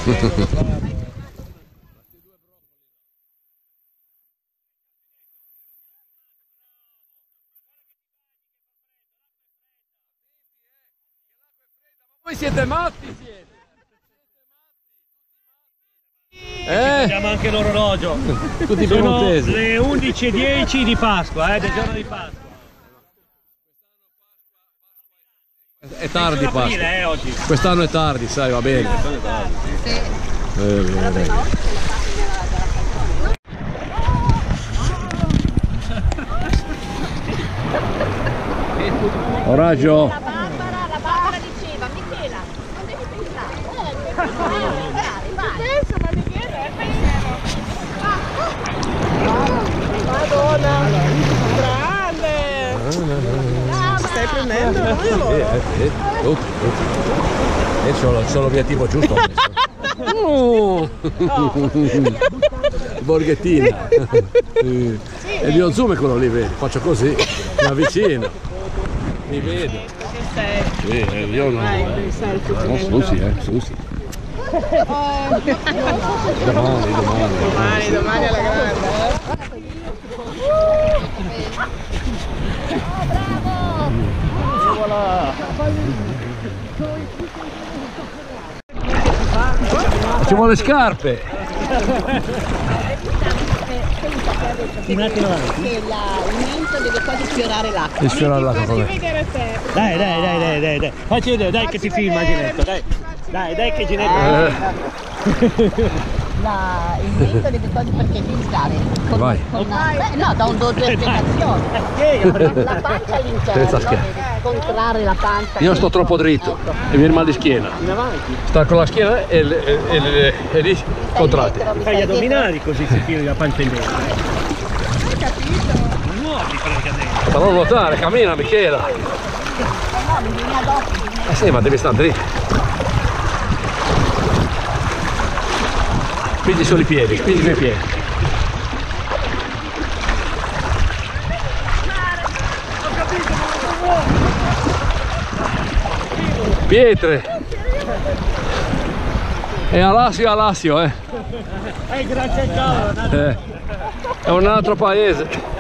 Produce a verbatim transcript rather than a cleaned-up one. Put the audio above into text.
Voi siete matti, siete? Eh? Vediamo anche l'orologio. Tutti sono piemontesi. Le undici e dieci di Pasqua, eh, del giorno di Pasqua. È tardi Pasqua. Aprile, eh, oggi. Quest'anno è tardi, sai, va bene. Sì. Eh, bene, bene. Oraggio. La Barbara, la Barbara diceva, Michela, non devi pensare. Eh, vai. Penso, ma Michela è pensiero. Madonna, grande. Stai prendendo? Eh, eh, tutti, tutti. E sono, sono via tipo giusto adesso. Oh. Borghettina. Eh, e il mio zoom è quello lì, vedi? Faccio così, mi avvicino. Mi vedo. Sì, eh, io non. No, Susi, eh, Susi. Domani, domani. Domani, domani alla grande. Ci vuole scarpe. Un attimo avanti. Che la- il mento deve quasi sfiorare l'acqua. E sfiorare l'acqua come? Dai, dai, dai, dai, dai, dai. Facci vedere, dai che ti filma Ginetto, dai. Dai, dai che Ginetto. Eh, La- il mento deve quasi perché filtrare. Con, Vai. con, beh, no, da un do due spiegazioni. La pancia all'interno Senza scherzo. deve contrarre la pancia. Io sto troppo dritto e mi viene mal di schiena. In avanti. Sta con la schiena e, e, e, e, e lì contratti. Fai gli addominali così si tiri la pancia in dentro. Nuovi praticamente. Farò nuotare, cammina Michela. No, bisogna dopo. Eh sì, ma devi stare dritto. Spingi solo i piedi, spingi i piedi. Pietre. E Alassio, Alassio, eh. È il Gran Ceccauro. eh. È un altro paese.